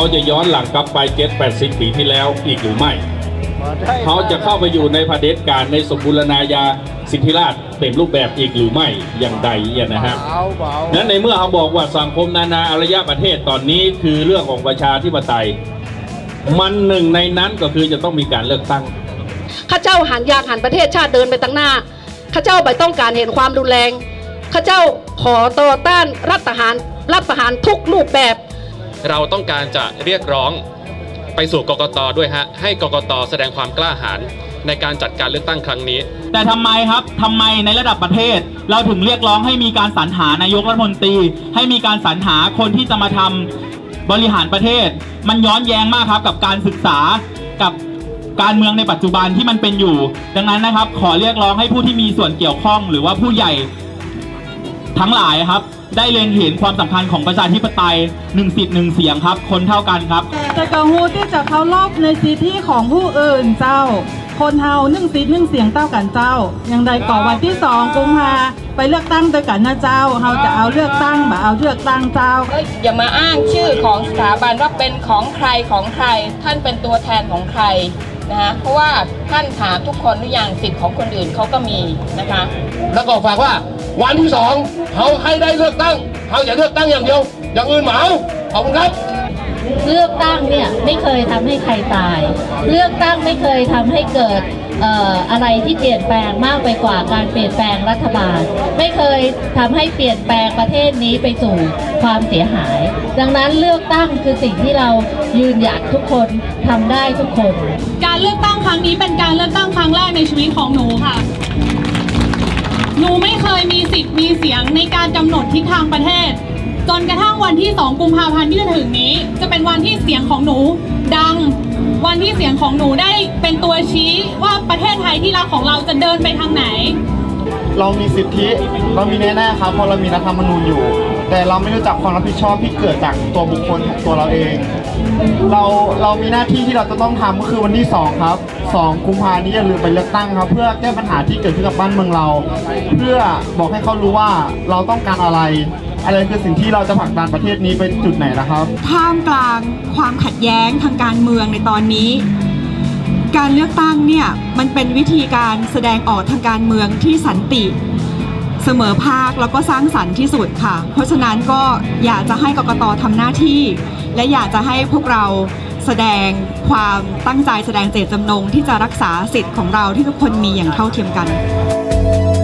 จะย้อนหลังกลับไป70-80 ปีที่แล้วอีกหรือไม่เขาจะเข้าไปอยู่ในเผด็จการในสมบูรณาญาสิทธิราชย์เต็มรูปแบบอีกหรือไม่อย่างใดนะครับนั้นในเมื่อเขาบอกว่าสังคมนานาอารยประเทศตอนนี้คือเรื่องของประชาธิปไตยมันหนึ่งในนั้นก็คือจะต้องมีการเลือกตั้งข้าเจ้าหันอยากหันประเทศชาติเดินไปตั้งหน้าข้าเจ้าไม่ต้องการเห็นความรุนแรงข้าเจ้าขอต่อต้านรัฐประหารทุกรูปแบบเราต้องการจะเรียกร้องไปสู่กกต.ด้วยฮะให้กกต.แสดงความกล้าหาญในการจัดการเลือกตั้งครั้งนี้แต่ทำไมครับทำไมในระดับประเทศเราถึงเรียกร้องให้มีการสรรหานายกรัฐมนตรีให้มีการสรรหาคนที่จะมาทำบริหารประเทศมันย้อนแย้งมากครับกับการศึกษากับการเมืองในปัจจุบันที่มันเป็นอยู่ดังนั้นนะครับขอเรียกร้องให้ผู้ที่มีส่วนเกี่ยวข้องหรือว่าผู้ใหญ่ทั้งหลายครับได้เล็งเห็นความสำคัญของประชาธิปไตย1 สิทธิ์ 1 เสียงครับคนเท่ากันครับแต่กระหูที่จะเคารพในสิทธิของผู้อื่นเจ้าคนเฮา1 สิทธิ์ 1 เสียงเท่ากันเจ้าอย่างใดก่อวันที่2 กุมภาไปเลือกตั้งด้วยกันนะเจ้าเฮาจะเอาเลือกตั้งแบบเอาเลือกตั้งเจ้าอย่ามาอ้างชื่อของสถาบันว่าเป็นของใครท่านเป็นตัวแทนของใครนะเพราะว่าท่านถามทุกคนหรือยังสิทธิ์ของคนอื่นเขาก็มีนะคะแล้วก็ฝากว่าวันที่2เขาให้ได้เลือกตั้งเขาอย่าเลือกตั้งอย่างเดียวอย่างอื่นเหมาขอบคุณครับเลือกตั้งเนี่ยไม่เคยทำให้ใครตายเลือกตั้งไม่เคยทำให้เกิดอะไรที่เปลี่ยนแปลงมากไปกว่าการเปลี่ยนแปลงรัฐบาลไม่เคยทำให้เปลี่ยนแปลงประเทศนี้ไปสู่ความเสียหายดังนั้นเลือกตั้งคือสิ่งที่เรายืนหยัดทุกคนทำได้ทุกคนการเลือกตั้งครั้งนี้เป็นการเลือกตั้งครั้งแรกในชีวิตของหนูค่ะหนูไม่เคยมีสิทธิ์มีเสียงในการกำหนดทิศทางประเทศจนกระทั่งวันที่2 กุมภาพันธ์ที่จะถึงนี้จะเป็นวันที่เสียงของหนูดังวันที่เสียงของหนูได้เป็นตัวชี้ว่าประเทศไทยที่รักของเราจะเดินไปทางไหนเรามีสิทธิเรามีแน่ๆครับเพราะเรามีรัฐธรรมนูญอยู่แต่เราไม่รู้จักความรับผิดชอบที่เกิดจากตัวบุคคลของตัวเราเองเรามีหน้าที่ที่เราจะต้องทำก็คือวันที่2ครับ2 กุมภาพันธ์นี้อย่าลืมไปเลือกตั้งครับเพื่อแก้ปัญหาที่เกิดขึ้นกับบ้านเมืองเราเพื่อบอกให้เขารู้ว่าเราต้องการอะไรคือสิ่งที่เราจะผลักดันประเทศนี้ไปจุดไหนนะครับท่ามกลางความขัดแย้งทางการเมืองในตอนนี้การเลือกตั้งเนี่ยมันเป็นวิธีการแสดงออกทางการเมืองที่สันติเสมอภาคแล้วก็สร้างสรรค์ที่สุดค่ะเพราะฉะนั้นก็อยากจะให้กกต.ทำหน้าที่และอยากจะให้พวกเราแสดงความตั้งใจแสดงเจตจำนงที่จะรักษาสิทธิ์ของเราที่ทุกคนมีอย่างเท่าเทียมกัน